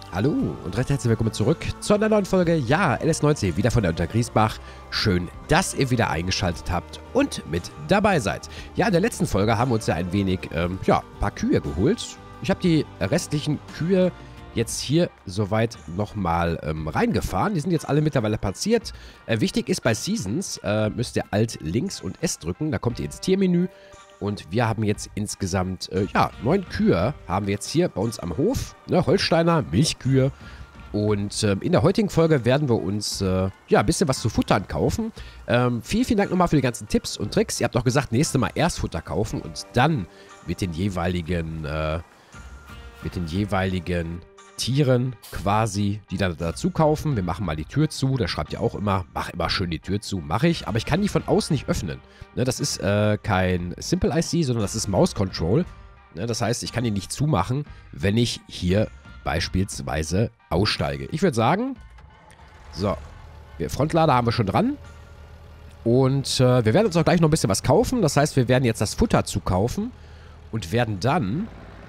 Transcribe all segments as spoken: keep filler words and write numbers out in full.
Hallo und recht herzlich willkommen zurück zu einer neuen Folge. Ja, L S neunzehn, wieder von der Untergriesbach. Schön, dass ihr wieder eingeschaltet habt und mit dabei seid. Ja, in der letzten Folge haben wir uns ja ein wenig, ähm, ja, ein paar Kühe geholt. Ich habe die restlichen Kühe jetzt hier soweit nochmal ähm, reingefahren. Die sind jetzt alle mittlerweile platziert. Äh, wichtig ist bei Seasons, äh, müsst ihr Alt links und S drücken. Da kommt ihr ins Tiermenü. Und wir haben jetzt insgesamt, äh, ja, neun Kühe haben wir jetzt hier bei uns am Hof. Ne, Holsteiner, Milchkühe. Und ähm, in der heutigen Folge werden wir uns, äh, ja, ein bisschen was zu futtern kaufen. Ähm, vielen, vielen Dank nochmal für die ganzen Tipps und Tricks. Ihr habt auch gesagt, nächstes Mal erst Futter kaufen und dann mit den jeweiligen, äh, mit den jeweiligen Tieren quasi, die dann dazu kaufen. Wir machen mal die Tür zu. Da schreibt ihr auch immer, mach immer schön die Tür zu. Mache ich, aber ich kann die von außen nicht öffnen. Ne, das ist äh, kein Simple I C, sondern das ist Mouse Control. Ne, das heißt, ich kann die nicht zumachen, wenn ich hier beispielsweise aussteige. Ich würde sagen, so, wir Frontlader haben wir schon dran. Und äh, wir werden uns auch gleich noch ein bisschen was kaufen. Das heißt, wir werden jetzt das Futter zukaufen und werden dann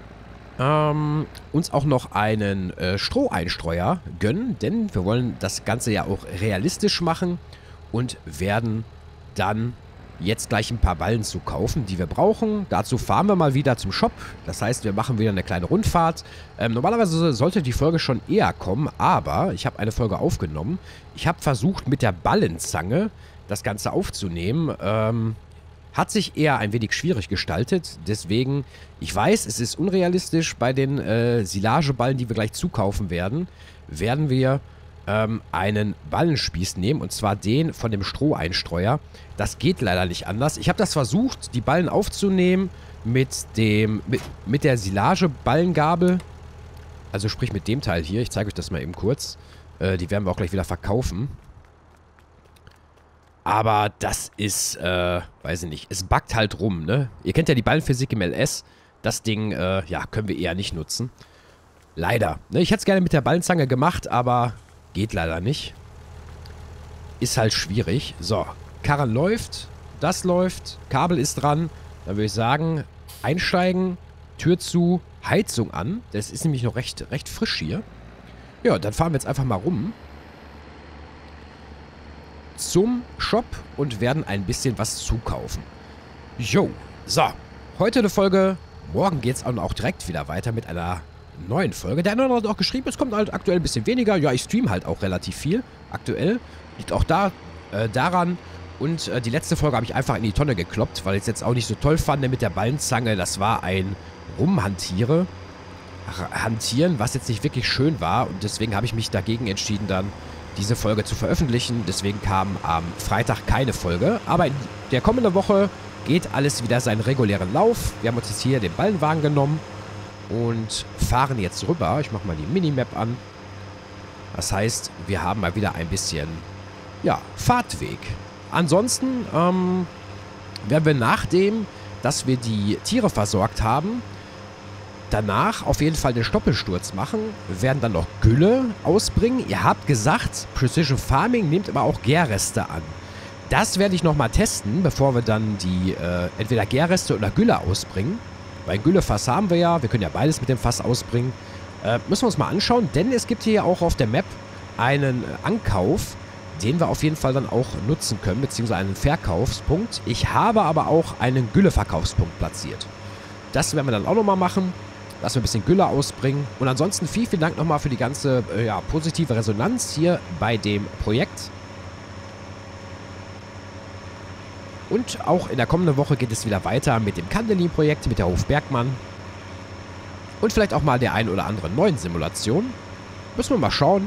Ähm, uns auch noch einen äh, Stroheinstreuer gönnen, denn wir wollen das Ganze ja auch realistisch machen und werden dann jetzt gleich ein paar Ballen zu kaufen, die wir brauchen. Dazu fahren wir mal wieder zum Shop. Das heißt, wir machen wieder eine kleine Rundfahrt. Ähm, normalerweise sollte die Folge schon eher kommen, aber ich habe eine Folge aufgenommen. Ich habe versucht, mit der Ballenzange das Ganze aufzunehmen. Ähm... Hat sich eher ein wenig schwierig gestaltet, deswegen, ich weiß, es ist unrealistisch, bei den äh, Silageballen, die wir gleich zukaufen werden, werden wir ähm, einen Ballenspieß nehmen, und zwar den von dem Stroheinstreuer. Das geht leider nicht anders. Ich habe das versucht, die Ballen aufzunehmen mit dem, mit, mit der Silageballengabel, also sprich mit dem Teil hier, ich zeige euch das mal eben kurz, äh, die werden wir auch gleich wieder verkaufen. Aber das ist, äh, weiß ich nicht, es buggt halt rum, ne? Ihr kennt ja die Ballenphysik im L S. Das Ding, äh, ja, können wir eher nicht nutzen. Leider. Ne? Ich hätte es gerne mit der Ballenzange gemacht, aber geht leider nicht. Ist halt schwierig. So, Karren läuft, das läuft, Kabel ist dran. Dann würde ich sagen, einsteigen, Tür zu, Heizung an. Das ist nämlich noch recht, recht frisch hier. Ja, dann fahren wir jetzt einfach mal rum zum Shop und werden ein bisschen was zukaufen. Jo, so, heute eine Folge, morgen geht es auch direkt wieder weiter mit einer neuen Folge. Der andere hat auch geschrieben, es kommt halt aktuell ein bisschen weniger. Ja, ich streame halt auch relativ viel, aktuell. Liegt auch da, äh, daran. Und äh, die letzte Folge habe ich einfach in die Tonne gekloppt, weil ich es jetzt auch nicht so toll fand mit der Ballenzange. Das war ein Rumhantiere, Hantieren, was jetzt nicht wirklich schön war. Und deswegen habe ich mich dagegen entschieden, dann diese Folge zu veröffentlichen. Deswegen kam am Freitag keine Folge. Aber in der kommenden Woche geht alles wieder seinen regulären Lauf. Wir haben uns jetzt hier den Ballenwagen genommen und fahren jetzt rüber. Ich mache mal die Minimap an. Das heißt, wir haben mal wieder ein bisschen, ja, Fahrtweg. Ansonsten ähm, werden wir nachdem, dass wir die Tiere versorgt haben, danach auf jeden Fall den Stoppelsturz machen. Wir werden dann noch Gülle ausbringen. Ihr habt gesagt, Precision Farming nimmt aber auch Gärreste an. Das werde ich nochmal testen, bevor wir dann die äh, entweder Gärreste oder Gülle ausbringen. Weil Güllefass haben wir ja. Wir können ja beides mit dem Fass ausbringen. Äh, müssen wir uns mal anschauen, denn es gibt hier auch auf der Map einen Ankauf, den wir auf jeden Fall dann auch nutzen können, beziehungsweise einen Verkaufspunkt. Ich habe aber auch einen Gülleverkaufspunkt platziert. Das werden wir dann auch nochmal machen. Lassen wir ein bisschen Gülle ausbringen. Und ansonsten vielen, vielen Dank nochmal für die ganze äh, ja, positive Resonanz hier bei dem Projekt. Und auch in der kommenden Woche geht es wieder weiter mit dem Kandelin-Projekt, mit der Hof Bergmann. Und vielleicht auch mal der ein oder anderen neuen Simulation. Müssen wir mal schauen,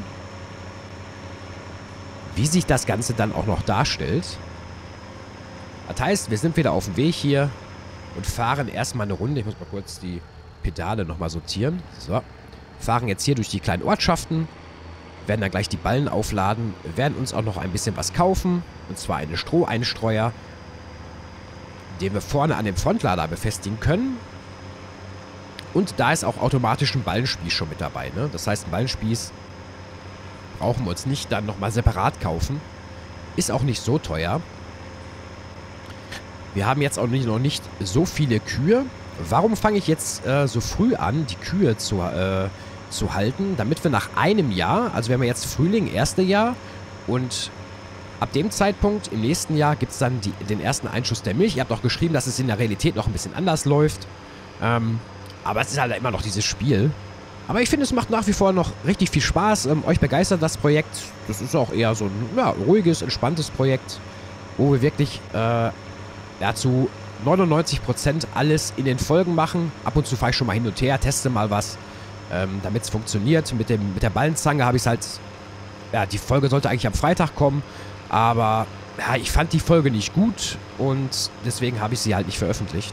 wie sich das Ganze dann auch noch darstellt. Das heißt, wir sind wieder auf dem Weg hier und fahren erstmal eine Runde. Ich muss mal kurz die Pedale nochmal sortieren. So. Fahren jetzt hier durch die kleinen Ortschaften. Werden dann gleich die Ballen aufladen. Werden uns auch noch ein bisschen was kaufen. Und zwar einen Stroheinstreuer, den wir vorne an dem Frontlader befestigen können. Und da ist auch automatisch ein Ballenspieß schon mit dabei. Ne? Das heißt, ein Ballenspieß brauchen wir uns nicht dann nochmal separat kaufen. Ist auch nicht so teuer. Wir haben jetzt auch nicht, noch nicht so viele Kühe. Warum fange ich jetzt äh, so früh an, die Kühe zu, äh, zu halten, damit wir nach einem Jahr, also wir haben ja jetzt Frühling, erste Jahr, und ab dem Zeitpunkt, im nächsten Jahr, gibt es dann die, den ersten Einschuss der Milch. Ihr habt auch geschrieben, dass es in der Realität noch ein bisschen anders läuft. Ähm, aber es ist halt immer noch dieses Spiel. Aber ich finde, es macht nach wie vor noch richtig viel Spaß. Ähm, euch begeistert das Projekt. Das ist auch eher so ein ja, ruhiges, entspanntes Projekt, wo wir wirklich äh, ja, zu neunundneunzig Prozent alles in den Folgen machen. Ab und zu fahre ich schon mal hin und her, teste mal was, ähm, damit es funktioniert. Mit, dem, mit der Ballenzange habe ich es halt... Ja, die Folge sollte eigentlich am Freitag kommen. Aber ja, ich fand die Folge nicht gut und deswegen habe ich sie halt nicht veröffentlicht.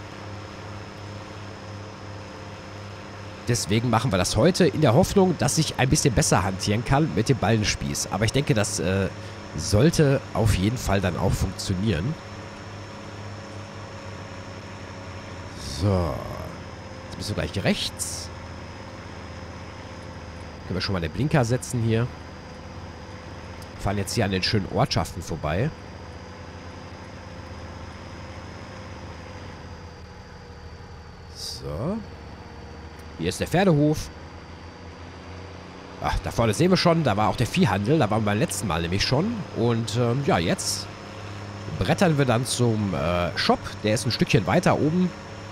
Deswegen machen wir das heute in der Hoffnung, dass ich ein bisschen besser hantieren kann mit dem Ballenspieß. Aber ich denke, das äh, sollte auf jeden Fall dann auch funktionieren. So. Jetzt bist du gleich rechts. Können wir schon mal den Blinker setzen hier. Fahren jetzt hier an den schönen Ortschaften vorbei. So. Hier ist der Pferdehof. Ach, da vorne sehen wir schon, da war auch der Viehhandel. Da waren wir beim letzten Mal nämlich schon. Und ähm, ja, jetzt brettern wir dann zum äh, Shop. Der ist ein Stückchen weiter oben.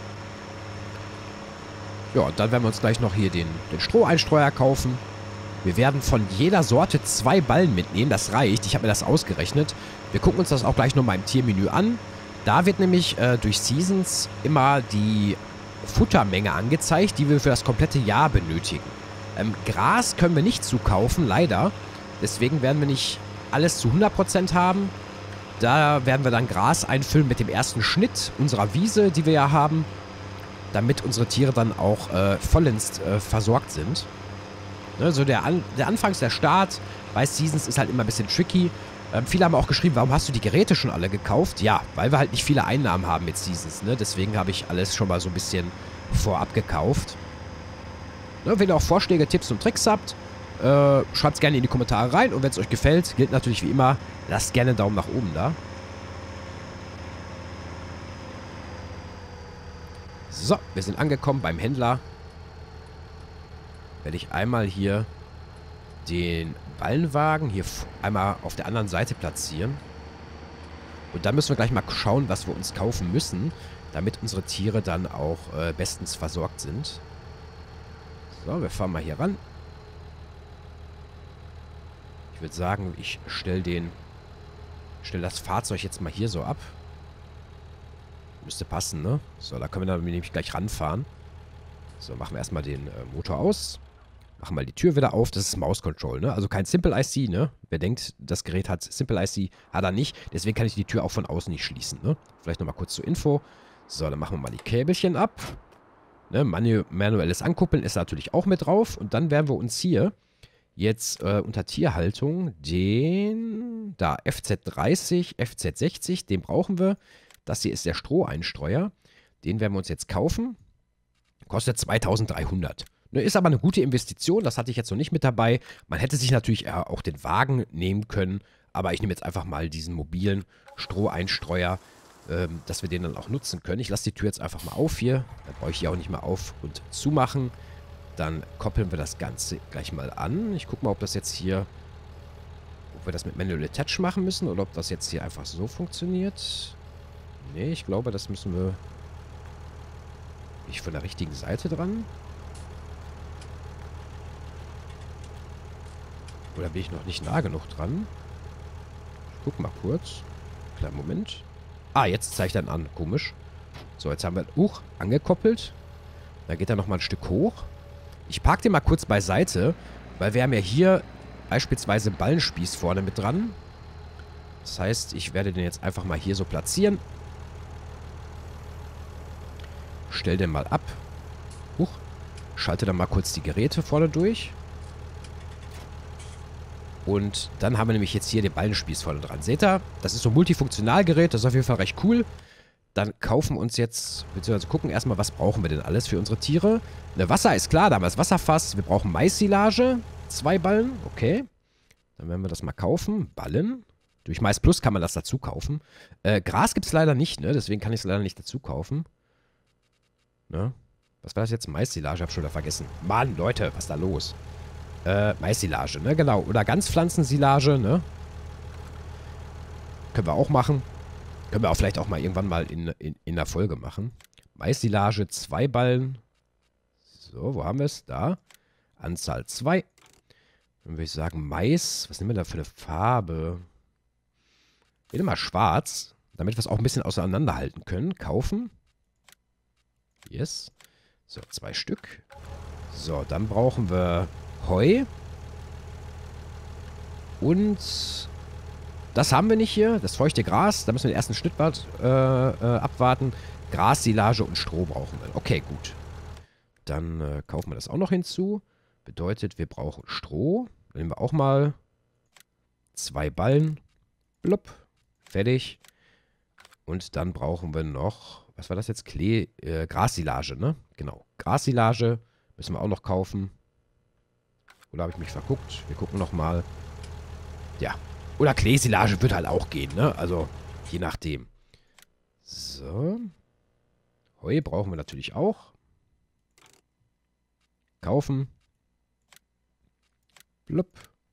Ja, und dann werden wir uns gleich noch hier den, den Stroheinstreuer kaufen. Wir werden von jeder Sorte zwei Ballen mitnehmen. Das reicht. Ich habe mir das ausgerechnet. Wir gucken uns das auch gleich nochmal im Tiermenü an. Da wird nämlich äh, durch Seasons immer die Futtermenge angezeigt, die wir für das komplette Jahr benötigen. Ähm, Gras können wir nicht zukaufen, leider. Deswegen werden wir nicht alles zu hundert Prozent haben. Da werden wir dann Gras einfüllen mit dem ersten Schnitt unserer Wiese, die wir ja haben. Damit unsere Tiere dann auch äh, vollends äh, versorgt sind. Ne, so der, An der Anfangs, der Start bei Seasons ist halt immer ein bisschen tricky. Ähm, viele haben auch geschrieben, warum hast du die Geräte schon alle gekauft? Ja, weil wir halt nicht viele Einnahmen haben mit Seasons. Ne? Deswegen habe ich alles schon mal so ein bisschen vorab gekauft. Ne, wenn ihr auch Vorschläge, Tipps und Tricks habt, äh, schreibt es gerne in die Kommentare rein. Und wenn es euch gefällt, gilt natürlich wie immer, lasst gerne einen Daumen nach oben da. So, wir sind angekommen beim Händler. Werde ich einmal hier den Ballenwagen hier einmal auf der anderen Seite platzieren. Und dann müssen wir gleich mal schauen, was wir uns kaufen müssen, damit unsere Tiere dann auch äh, bestens versorgt sind. So, wir fahren mal hier ran. Ich würde sagen, ich stelle den, stelle das Fahrzeug jetzt mal hier so ab. Müsste passen, ne? So, da können wir dann nämlich gleich ranfahren. So, machen wir erstmal den äh, Motor aus. Machen mal die Tür wieder auf. Das ist Mouse Control, ne? Also kein Simple I C, ne? Wer denkt, das Gerät hat Simple I C, hat er nicht. Deswegen kann ich die Tür auch von außen nicht schließen, ne? Vielleicht nochmal kurz zur Info. So, dann machen wir mal die Käbelchen ab. Ne? Manu manuelles Ankuppeln ist natürlich auch mit drauf. Und dann werden wir uns hier jetzt äh, unter Tierhaltung den, da, F Z dreißig, F Z sechzig, den brauchen wir. Das hier ist der Stroheinstreuer. Den werden wir uns jetzt kaufen. Kostet zweitausenddreihundert. Ne, ist aber eine gute Investition. Das hatte ich jetzt noch nicht mit dabei. Man hätte sich natürlich auch den Wagen nehmen können. Aber ich nehme jetzt einfach mal diesen mobilen Stroheinstreuer, ähm, dass wir den dann auch nutzen können. Ich lasse die Tür jetzt einfach mal auf hier. Dann brauche ich die auch nicht mehr auf- und zumachen. Dann koppeln wir das Ganze gleich mal an. Ich gucke mal, ob das jetzt hier, ob wir das mit Manual Attach machen müssen oder ob das jetzt hier einfach so funktioniert. Nee, ich glaube, das müssen wir... Bin ich von der richtigen Seite dran? Oder bin ich noch nicht nah genug dran? Ich guck mal kurz. Kleinen Moment. Ah, jetzt zeigt er an. Komisch. So, jetzt haben wir... Huch, angekoppelt. Da geht er nochmal ein Stück hoch. Ich parke den mal kurz beiseite, weil wir haben ja hier beispielsweise einen Ballenspieß vorne mit dran. Das heißt, ich werde den jetzt einfach mal hier so platzieren. Stell den mal ab. Huch. Schalte dann mal kurz die Geräte vorne durch. Und dann haben wir nämlich jetzt hier den Ballenspieß vorne dran. Seht ihr? Das ist so ein Multifunktionalgerät. Das ist auf jeden Fall recht cool. Dann kaufen wir uns jetzt, beziehungsweise gucken erstmal, was brauchen wir denn alles für unsere Tiere. Ne, Wasser ist klar, da haben wir das Wasserfass. Wir brauchen Mais-Silage. Zwei Ballen. Okay. Dann werden wir das mal kaufen. Ballen. Durch Mais Plus kann man das dazu kaufen. Äh, Gras gibt es leider nicht, ne? Deswegen kann ich es leider nicht dazu kaufen. Ne? Was war das jetzt? Mais-Silage, hab schon wieder vergessen. Mann, Leute, was ist da los? Äh, Mais-Silage, ne? Genau. Oder Ganzpflanzensilage, ne? Können wir auch machen. Können wir auch vielleicht auch mal irgendwann mal in, in, in der Folge machen. Mais-Silage, zwei Ballen. So, wo haben wir es? Da. Anzahl zwei. Dann würde ich sagen, Mais. Was nehmen wir da für eine Farbe? Ich nehme mal schwarz, damit wir es auch ein bisschen auseinanderhalten können. Kaufen. Yes. So, zwei Stück. So, dann brauchen wir Heu. Und das haben wir nicht hier. Das feuchte Gras. Da müssen wir den ersten Schnittbad äh, äh, abwarten. Gras, Silage und Stroh brauchen wir. Okay, gut. Dann äh, kaufen wir das auch noch hinzu. Bedeutet, wir brauchen Stroh. Dann nehmen wir auch mal zwei Ballen. Blub. Fertig. Und dann brauchen wir noch, was war das jetzt? Klee, äh, Grassilage, ne? Genau. Grassilage müssen wir auch noch kaufen. Oder habe ich mich verguckt? Wir gucken nochmal. Ja. Oder Kleesilage wird halt auch gehen, ne? Also, je nachdem. So. Heu brauchen wir natürlich auch. Kaufen. Blub.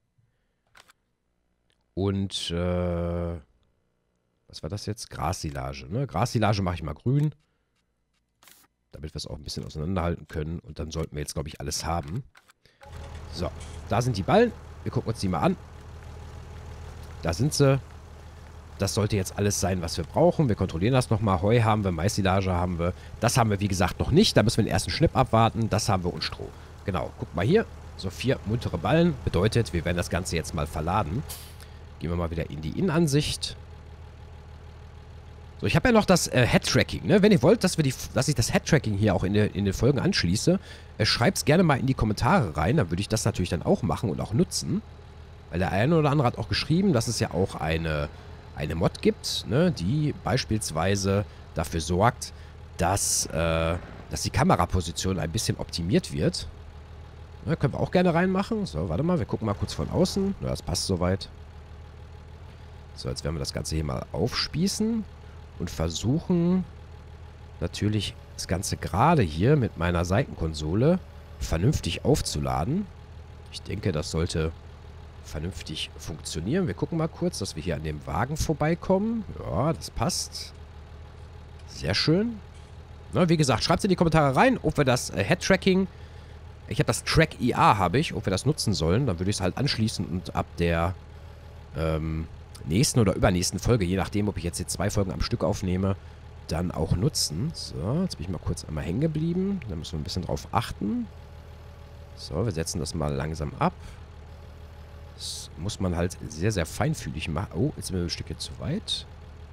Und, äh, was war das jetzt? Grassilage, ne? Grassilage mache ich mal grün. Damit wir es auch ein bisschen auseinanderhalten können. Und dann sollten wir jetzt, glaube ich, alles haben. So, da sind die Ballen. Wir gucken uns die mal an. Da sind sie. Das sollte jetzt alles sein, was wir brauchen. Wir kontrollieren das nochmal. Heu haben wir, Mais-Silage haben wir. Das haben wir, wie gesagt, noch nicht. Da müssen wir den ersten Schnipp abwarten. Das haben wir und Stroh. Genau, guck mal hier. So vier muntere Ballen. Bedeutet, wir werden das Ganze jetzt mal verladen. Gehen wir mal wieder in die Innenansicht. So, ich habe ja noch das äh, Head-Tracking, ne? Wenn ihr wollt, dass, wir die, dass ich das Head-Tracking hier auch in, de, in den Folgen anschließe, äh, schreibt es gerne mal in die Kommentare rein. Dann würde ich das natürlich dann auch machen und auch nutzen. Weil der eine oder andere hat auch geschrieben, dass es ja auch eine, eine Mod gibt, ne? Die beispielsweise dafür sorgt, dass, äh, dass die Kameraposition ein bisschen optimiert wird. Ne, können wir auch gerne reinmachen. So, warte mal, wir gucken mal kurz von außen. Ja, das passt soweit. So, jetzt werden wir das Ganze hier mal aufspießen. Und versuchen natürlich das Ganze gerade hier mit meiner Seitenkonsole vernünftig aufzuladen. Ich denke, das sollte vernünftig funktionieren. Wir gucken mal kurz, dass wir hier an dem Wagen vorbeikommen. Ja, das passt. Sehr schön. Na, wie gesagt, schreibt es in die Kommentare rein, ob wir das äh, Head-Tracking, ich habe das Track I A, habe ich, ob wir das nutzen sollen. Dann würde ich es halt anschließen und ab der ähm, nächsten oder übernächsten Folge, je nachdem, ob ich jetzt hier zwei Folgen am Stück aufnehme, dann auch nutzen. So, jetzt bin ich mal kurz einmal hängen geblieben. Da müssen wir ein bisschen drauf achten. So, wir setzen das mal langsam ab. Das muss man halt sehr, sehr feinfühlig machen. Oh, jetzt sind wir ein Stückchen zu weit.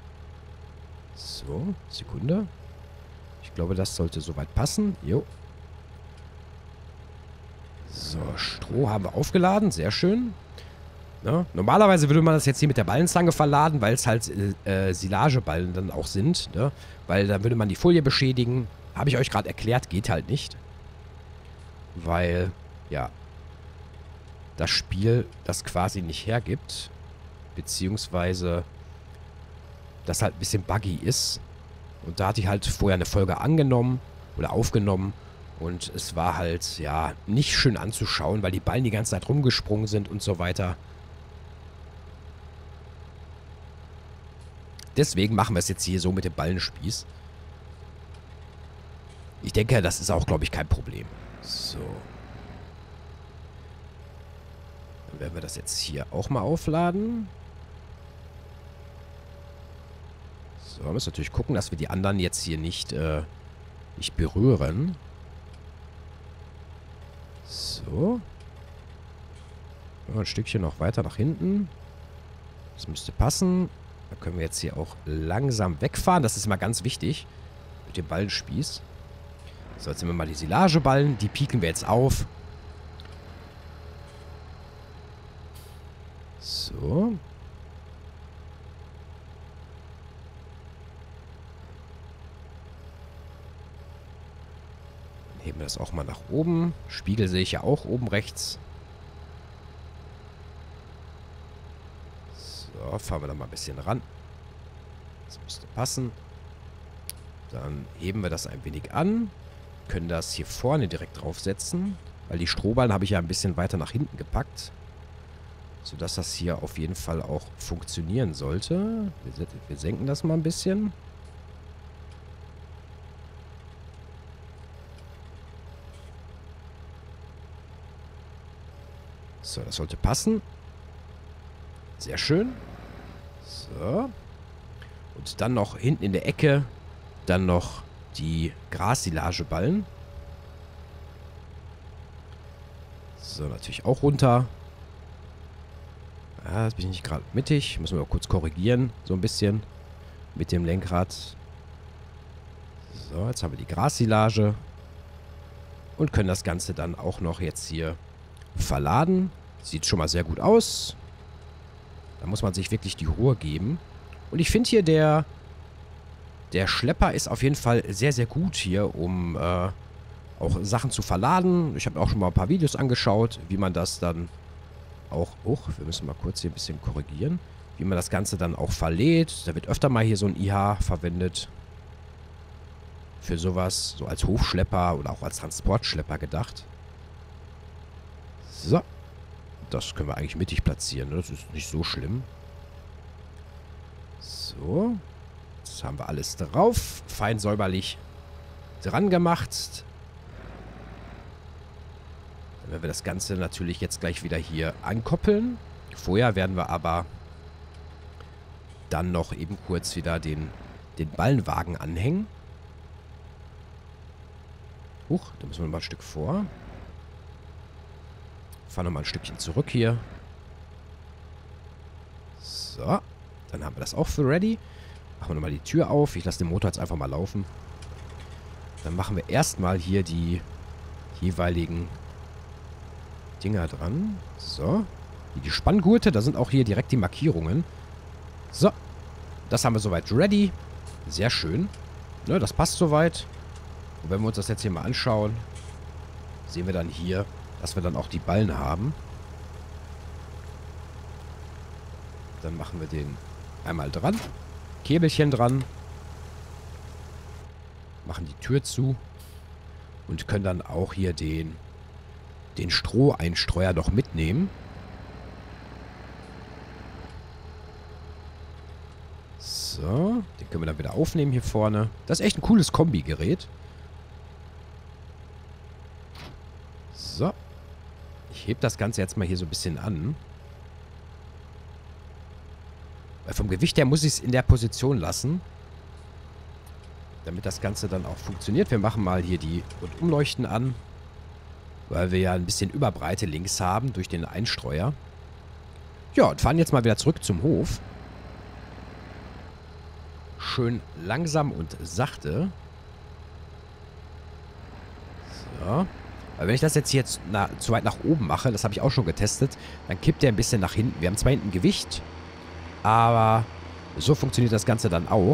So, Sekunde. Ich glaube, das sollte soweit passen. Jo. So, Stroh haben wir aufgeladen. Sehr schön. Ja, normalerweise würde man das jetzt hier mit der Ballenzange verladen, weil es halt äh, Silageballen dann auch sind. Ne? Weil dann würde man die Folie beschädigen. Habe ich euch gerade erklärt, geht halt nicht. Weil, ja, das Spiel das quasi nicht hergibt. Beziehungsweise das halt ein bisschen buggy ist. Und da hatte ich halt vorher eine Folge angenommen oder aufgenommen. Und es war halt, ja, nicht schön anzuschauen, weil die Ballen die ganze Zeit rumgesprungen sind und so weiter. Deswegen machen wir es jetzt hier so mit dem Ballenspieß. Ich denke, das ist auch, glaube ich, kein Problem. So. Dann werden wir das jetzt hier auch mal aufladen. So, wir müssen natürlich gucken, dass wir die anderen jetzt hier nicht, äh, nicht berühren. So. Ein Stückchen noch weiter nach hinten. Das müsste passen. Da können wir jetzt hier auch langsam wegfahren. Das ist mal ganz wichtig. Mit dem Ballenspieß. So, jetzt nehmen wir mal die Silageballen. Die pieken wir jetzt auf. So. Dann heben wir das auch mal nach oben. Spiegel sehe ich ja auch oben rechts. So, fahren wir da mal ein bisschen ran. Das müsste passen. Dann heben wir das ein wenig an. können das hier vorne direkt draufsetzen. Weil die Strohballen habe ich ja ein bisschen weiter nach hinten gepackt. Sodass das hier auf jeden Fall auch funktionieren sollte. Wir, wir senken das mal ein bisschen. So, das sollte passen. Sehr schön. So. Und dann noch hinten in der Ecke dann noch die Grassilage-Ballen. So, natürlich auch runter. Ja, jetzt bin ich nicht gerade mittig. Müssen wir mal kurz korrigieren. So ein bisschen. Mit dem Lenkrad. So, jetzt haben wir die Grassilage. Und können das Ganze dann auch noch jetzt hier verladen. Sieht schon mal sehr gut aus. Da muss man sich wirklich die Ruhe geben. Und ich finde hier, der, der Schlepper ist auf jeden Fall sehr, sehr gut hier, um äh, auch Sachen zu verladen. Ich habe auch schon mal ein paar Videos angeschaut, wie man das dann auch... Oh, wir müssen mal kurz hier ein bisschen korrigieren. Wie man das Ganze dann auch verlädt. Da wird öfter mal hier so ein I H verwendet. Für sowas. So als Hofschlepper oder auch als Transportschlepper gedacht. So. Das können wir eigentlich mittig platzieren. Ne? Das ist nicht so schlimm. So. Jetzt haben wir alles drauf. Fein säuberlich dran gemacht. Dann werden wir das Ganze natürlich jetzt gleich wieder hier ankoppeln. Vorher werden wir aber dann noch eben kurz wieder den, den Ballenwagen anhängen. Huch, da müssen wir mal ein Stück vor. Fahren nochmal ein Stückchen zurück hier. So. Dann haben wir das auch für ready. Machen wir nochmal die Tür auf. Ich lasse den Motor jetzt einfach mal laufen. Dann machen wir erstmal hier die jeweiligen Dinger dran. So. Hier die Spanngurte. Da sind auch hier direkt die Markierungen. So. Das haben wir soweit ready. Sehr schön. Ne, das passt soweit. Und wenn wir uns das jetzt hier mal anschauen, sehen wir dann hier, dass wir dann auch die Ballen haben. Dann machen wir den einmal dran. Käbelchen dran. Machen die Tür zu. Und können dann auch hier den, den Stroheinstreuer noch mitnehmen. So. Den können wir dann wieder aufnehmen hier vorne. Das ist echt ein cooles Kombi-Gerät. So. Ich hebe das Ganze jetzt mal hier so ein bisschen an. Weil vom Gewicht her muss ich es in der Position lassen. Damit das Ganze dann auch funktioniert. Wir machen mal hier die Rundumleuchten an. Weil wir ja ein bisschen Überbreite links haben durch den Einstreuer. Ja, und fahren jetzt mal wieder zurück zum Hof. Schön langsam und sachte. So. Weil wenn ich das jetzt hier jetzt na, zu weit nach oben mache, das habe ich auch schon getestet, dann kippt der ein bisschen nach hinten. Wir haben zwar hinten Gewicht, aber so funktioniert das Ganze dann auch.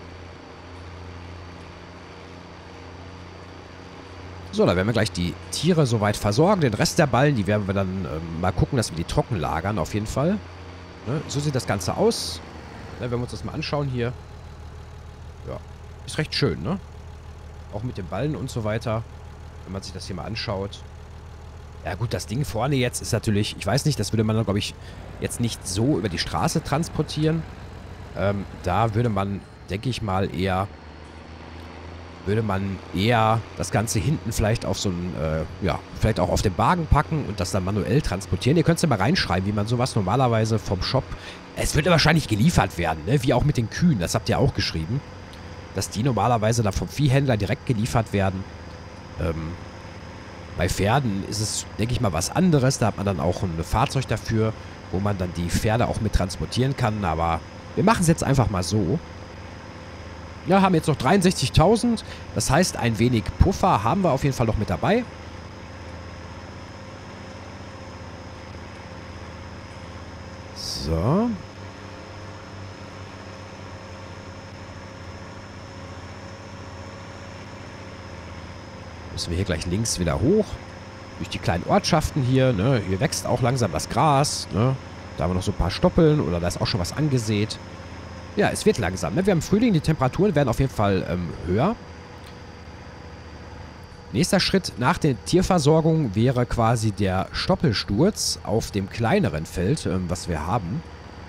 So, dann werden wir gleich die Tiere soweit versorgen. Den Rest der Ballen, die werden wir dann ähm, mal gucken, dass wir die trocken lagern, auf jeden Fall. Ne? So sieht das Ganze aus. Ne, wenn wir uns das mal anschauen hier. Ja, ist recht schön, ne? Auch mit den Ballen und so weiter. Wenn man sich das hier mal anschaut. Ja gut, das Ding vorne jetzt ist natürlich, ich weiß nicht, das würde man dann, glaube ich, jetzt nicht so über die Straße transportieren. Ähm, da würde man, denke ich mal, eher, würde man eher das Ganze hinten vielleicht auf so einen, äh, ja, vielleicht auch auf den Wagen packen und das dann manuell transportieren. Ihr könnt es ja mal reinschreiben, wie man sowas normalerweise vom Shop, es würde wahrscheinlich geliefert werden, ne? Wie auch mit den Kühen, das habt ihr auch geschrieben. Dass die normalerweise dann vom Viehhändler direkt geliefert werden. Ähm, bei Pferden ist es, denke ich mal, was anderes. Da hat man dann auch ein Fahrzeug dafür, wo man dann die Pferde auch mit transportieren kann. Aber wir machen es jetzt einfach mal so. Ja, haben jetzt noch dreiundsechzigtausend. Das heißt, ein wenig Puffer haben wir auf jeden Fall noch mit dabei. So. Müssen wir hier gleich links wieder hoch. Durch die kleinen Ortschaften hier. Ne? Hier wächst auch langsam das Gras. Ne? Da haben wir noch so ein paar Stoppeln. Oder da ist auch schon was angesät. Ja, es wird langsam. Ne? Wir haben Frühling. Die Temperaturen werden auf jeden Fall ähm, höher. Nächster Schritt nach der Tierversorgung wäre quasi der Stoppelsturz auf dem kleineren Feld, ähm, was wir haben.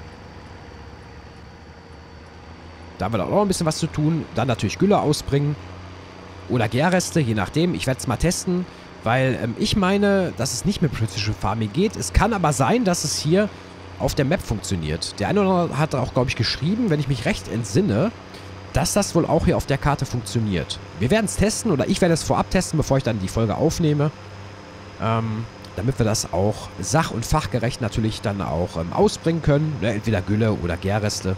Da haben wir auch noch ein bisschen was zu tun. Dann natürlich Gülle ausbringen. Oder Gärreste, je nachdem. Ich werde es mal testen, weil ähm, ich meine, dass es nicht mit Precision Farming geht. Es kann aber sein, dass es hier auf der Map funktioniert. Der eine oder andere hat auch, glaube ich, geschrieben, wenn ich mich recht entsinne, dass das wohl auch hier auf der Karte funktioniert. Wir werden es testen oder ich werde es vorab testen, bevor ich dann die Folge aufnehme. Ähm, damit wir das auch sach- und fachgerecht natürlich dann auch ähm, ausbringen können. Ne? Entweder Gülle oder Gärreste.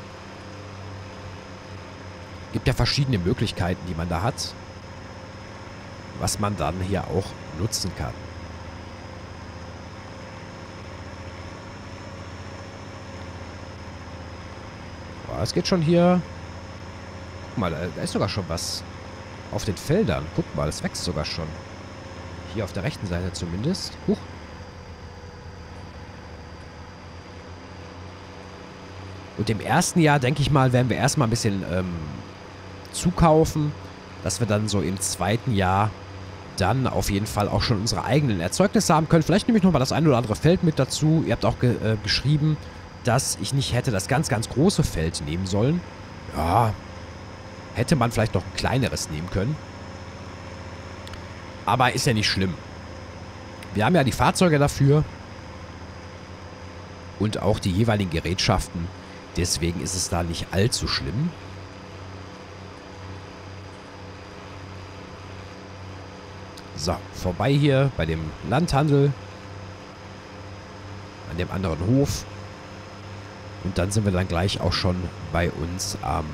Gibt ja verschiedene Möglichkeiten, die man da hat. Was man dann hier auch nutzen kann. Boah, es geht schon hier... Guck mal, da, da ist sogar schon was auf den Feldern. Guck mal, das wächst sogar schon. Hier auf der rechten Seite zumindest. Huch. Und im ersten Jahr, denke ich mal, werden wir erstmal ein bisschen ähm, zukaufen, dass wir dann so im zweiten Jahr dann auf jeden Fall auch schon unsere eigenen Erzeugnisse haben können. Vielleicht nehme ich nochmal das ein oder andere Feld mit dazu. Ihr habt auch ge äh, geschrieben, dass ich nicht hätte das ganz, ganz große Feld nehmen sollen. Ja, hätte man vielleicht noch ein kleineres nehmen können. Aber ist ja nicht schlimm. Wir haben ja die Fahrzeuge dafür. Und auch die jeweiligen Gerätschaften. Deswegen ist es da nicht allzu schlimm. So, vorbei hier bei dem Landhandel. An dem anderen Hof. Und dann sind wir dann gleich auch schon bei uns am...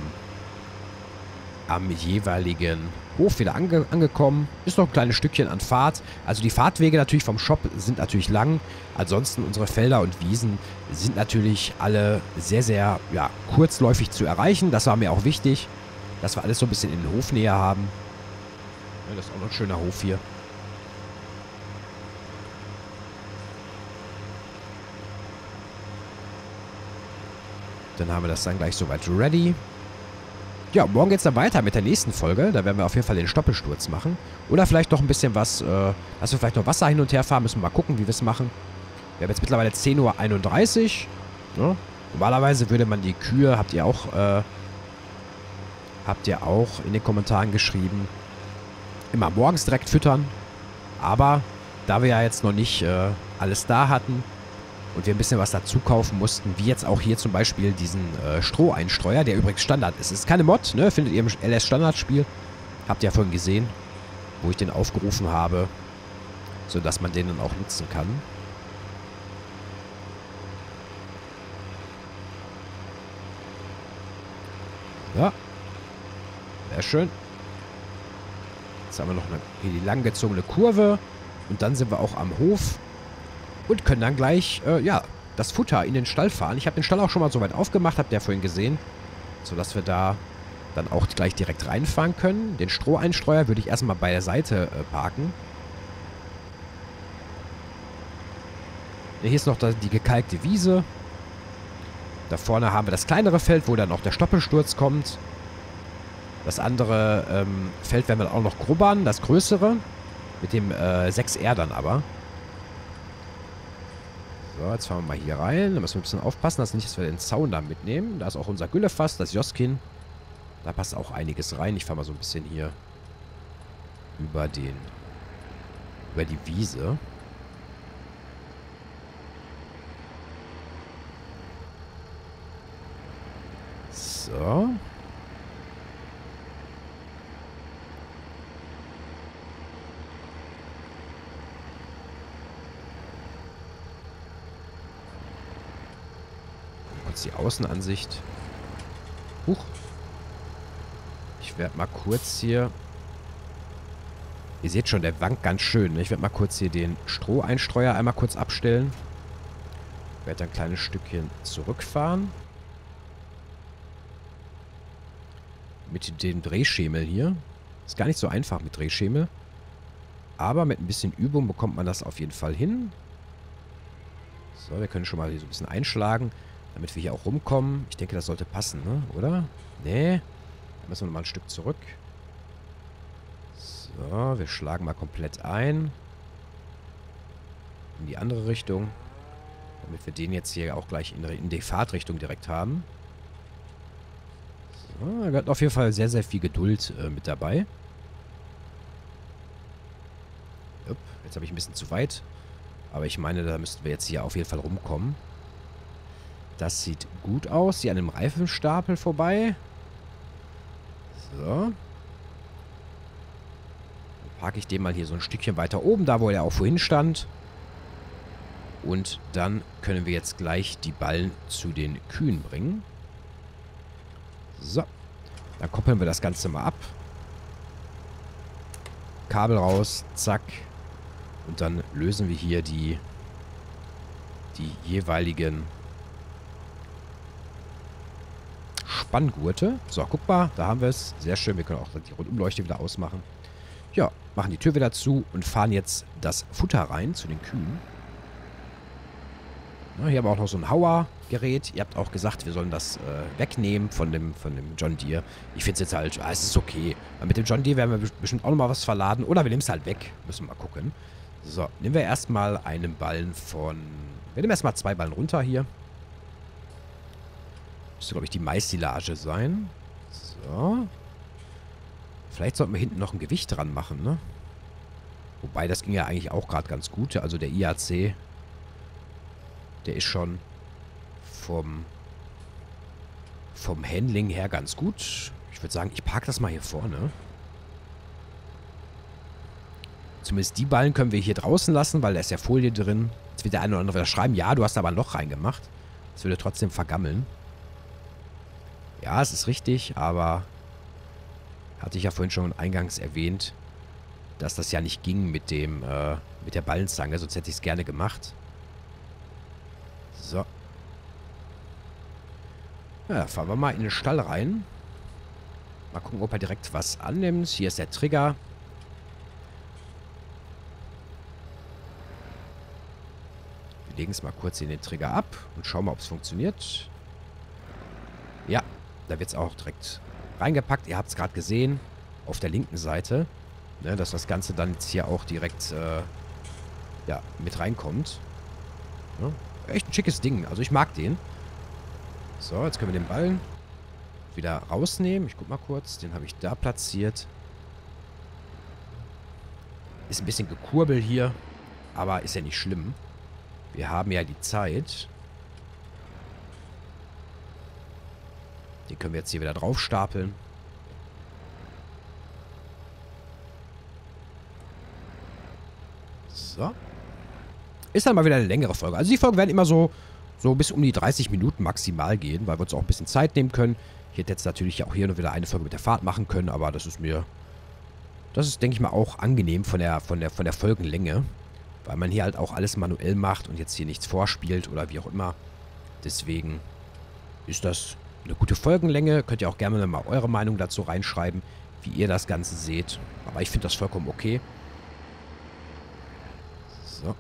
am jeweiligen Hof wieder ange angekommen. Ist noch ein kleines Stückchen an Fahrt. Also die Fahrtwege natürlich vom Shop sind natürlich lang. Ansonsten unsere Felder und Wiesen sind natürlich alle sehr, sehr ja, kurzläufig zu erreichen. Das war mir auch wichtig, dass wir alles so ein bisschen in Hofnähe haben. Ja, das ist auch noch ein schöner Hof hier. Dann haben wir das dann gleich soweit ready. Ja, morgen geht es dann weiter mit der nächsten Folge. Da werden wir auf jeden Fall den Stoppelsturz machen. Oder vielleicht noch ein bisschen was, äh, dass wir vielleicht noch Wasser hin und her fahren. Müssen wir mal gucken, wie wir es machen. Wir haben jetzt mittlerweile zehn Uhr einunddreißig. Ne? Normalerweise würde man die Kühe, habt ihr auch, äh, habt ihr auch in den Kommentaren geschrieben, immer morgens direkt füttern. Aber da wir ja jetzt noch nicht äh, alles da hatten und wir ein bisschen was dazu kaufen mussten, wie jetzt auch hier zum Beispiel diesen äh, Stroheinstreuer, der übrigens Standard ist. Es ist keine Mod, ne? Findet ihr im L S-Standardspiel. Habt ihr ja vorhin gesehen, wo ich den aufgerufen habe, sodass man den dann auch nutzen kann. Ja. Sehr schön. Jetzt haben wir noch eine, hier die langgezogene Kurve. Und dann sind wir auch am Hof. Und können dann gleich, äh, ja, das Futter in den Stall fahren. Ich habe den Stall auch schon mal so weit aufgemacht, habt ihr ja vorhin gesehen. Sodass wir da dann auch gleich direkt reinfahren können. Den Stroheinstreuer würde ich erstmal bei der Seite äh, parken. Hier ist noch die gekalkte Wiese. Da vorne haben wir das kleinere Feld, wo dann auch der Stoppelsturz kommt. Das andere ähm, Feld werden wir auch noch grubbern, das größere. Mit dem äh, sechs R dann aber. So, jetzt fahren wir mal hier rein. Da müssen wir ein bisschen aufpassen, dass nicht, dass wir den Zaun da mitnehmen. Da ist auch unser Güllefass, das Joskin. Da passt auch einiges rein. Ich fahre mal so ein bisschen hier über den, über die Wiese. So. Uns die Außenansicht. Huch. Ich werde mal kurz hier... Ihr seht schon, der wankt ganz schön. Ich werde mal kurz hier den Stroheinstreuer einmal kurz abstellen. Ich werde ein kleines Stückchen zurückfahren. Mit dem Drehschemel hier. Ist gar nicht so einfach mit Drehschemel. Aber mit ein bisschen Übung bekommt man das auf jeden Fall hin. So, wir können schon mal hier so ein bisschen einschlagen, damit wir hier auch rumkommen. Ich denke, das sollte passen, ne? Oder? Nee. Da müssen wir nochmal ein Stück zurück. So, wir schlagen mal komplett ein. In die andere Richtung. Damit wir den jetzt hier auch gleich in, in die Fahrtrichtung direkt haben. So, da hat auf jeden Fall sehr, sehr viel Geduld äh, mit dabei. Upp, jetzt habe ich ein bisschen zu weit. Aber ich meine, da müssten wir jetzt hier auf jeden Fall rumkommen. Das sieht gut aus. Hier an dem Reifenstapel vorbei. So. Dann parke ich den mal hier so ein Stückchen weiter oben, da wo er auch vorhin stand. Und dann können wir jetzt gleich die Ballen zu den Kühen bringen. So. Dann koppeln wir das Ganze mal ab. Kabel raus. Zack. Und dann lösen wir hier die, die jeweiligen Spanngurte. So, guck mal. Da haben wir es. Sehr schön. Wir können auch die Rundumleuchte wieder ausmachen. Ja, machen die Tür wieder zu und fahren jetzt das Futter rein zu den Kühen. Ja, hier haben wir auch noch so ein Hauer-Gerät. Ihr habt auch gesagt, wir sollen das äh, wegnehmen von dem, von dem John Deere. Ich finde es jetzt halt, ah, es ist okay. Aber mit dem John Deere werden wir bestimmt auch nochmal was verladen. Oder wir nehmen es halt weg. Müssen wir mal gucken. So, nehmen wir erstmal einen Ballen von... Wir nehmen erstmal zwei Ballen runter hier. Müsste, glaube ich, die Maissilage sein. So. Vielleicht sollten wir hinten noch ein Gewicht dran machen, ne? Wobei, das ging ja eigentlich auch gerade ganz gut. Also der I A C, der ist schon vom, vom Handling her ganz gut. Ich würde sagen, ich parke das mal hier vorne. Zumindest die Ballen können wir hier draußen lassen, weil da ist ja Folie drin. Jetzt wird der eine oder andere schreiben, ja, du hast aber ein Loch reingemacht. Das würde trotzdem vergammeln. Ja, es ist richtig, aber hatte ich ja vorhin schon eingangs erwähnt, dass das ja nicht ging mit dem, äh, mit der Ballenzange, sonst hätte ich es gerne gemacht. So. Ja, fahren wir mal in den Stall rein. Mal gucken, ob er direkt was annimmt. Hier ist der Trigger. Wir legen es mal kurz in den Trigger ab und schauen mal, ob es funktioniert. Ja, da wird es auch direkt reingepackt. Ihr habt es gerade gesehen. Auf der linken Seite. Ne, dass das Ganze dann jetzt hier auch direkt äh, ja, mit reinkommt. Ja, echt ein schickes Ding. Also ich mag den. So, jetzt können wir den Ballen wieder rausnehmen. Ich guck mal kurz. Den habe ich da platziert. Ist ein bisschen gekurbelt hier. Aber ist ja nicht schlimm. Wir haben ja die Zeit. Den können wir jetzt hier wieder drauf stapeln. So. Ist dann mal wieder eine längere Folge. Also die Folgen werden immer so, so bis um die dreißig Minuten maximal gehen, weil wir uns auch ein bisschen Zeit nehmen können. Ich hätte jetzt natürlich auch hier nur wieder eine Folge mit der Fahrt machen können, aber das ist mir... Das ist, denke ich mal, auch angenehm von der, von der, von der Folgenlänge. Weil man hier halt auch alles manuell macht und jetzt hier nichts vorspielt oder wie auch immer. Deswegen ist das eine gute Folgenlänge. Könnt ihr auch gerne mal eure Meinung dazu reinschreiben, wie ihr das Ganze seht. Aber ich finde das vollkommen okay. So.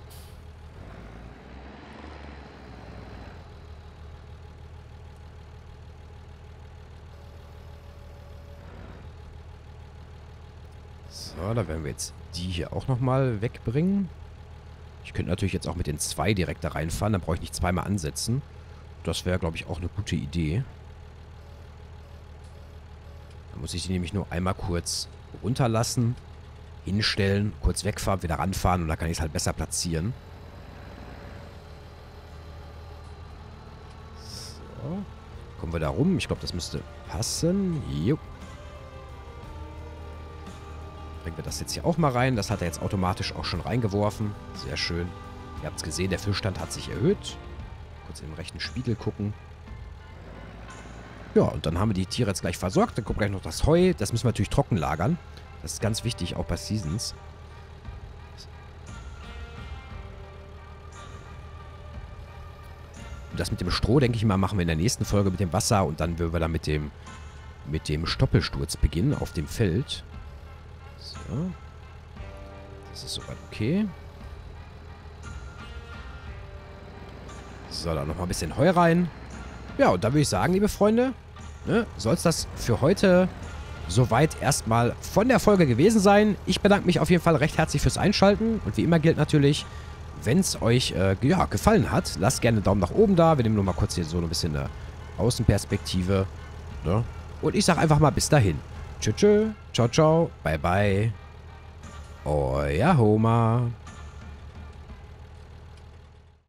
So, da werden wir jetzt die hier auch nochmal wegbringen. Ich könnte natürlich jetzt auch mit den zwei direkt da reinfahren. Dann brauche ich nicht zweimal ansetzen. Das wäre, glaube ich, auch eine gute Idee. Da muss ich die nämlich nur einmal kurz runterlassen, hinstellen, kurz wegfahren, wieder ranfahren und dann kann ich es halt besser platzieren. So. Kommen wir da rum. Ich glaube, das müsste passen. Jo. Bringen wir das jetzt hier auch mal rein. Das hat er jetzt automatisch auch schon reingeworfen. Sehr schön. Ihr habt es gesehen, der Füllstand hat sich erhöht. Kurz in den rechten Spiegel gucken. Ja, und dann haben wir die Tiere jetzt gleich versorgt. Dann kommt gleich noch das Heu. Das müssen wir natürlich trocken lagern. Das ist ganz wichtig, auch bei Seasons. Und das mit dem Stroh, denke ich mal, machen wir in der nächsten Folge mit dem Wasser. Und dann würden wir dann mit dem, mit dem Stoppelsturz beginnen auf dem Feld. So. Das ist soweit okay. So, dann nochmal ein bisschen Heu rein. Ja, und dann würde ich sagen, liebe Freunde, ne, soll es das für heute soweit erstmal von der Folge gewesen sein. Ich bedanke mich auf jeden Fall recht herzlich fürs Einschalten. Und wie immer gilt natürlich, wenn es euch äh, ja, gefallen hat, lasst gerne einen Daumen nach oben da. Wir nehmen nur mal kurz hier so ein bisschen eine Außenperspektive. Ne? Und ich sage einfach mal bis dahin. Tschüss, tschüss, ciao, ciao, bye, bye. Euer Homer.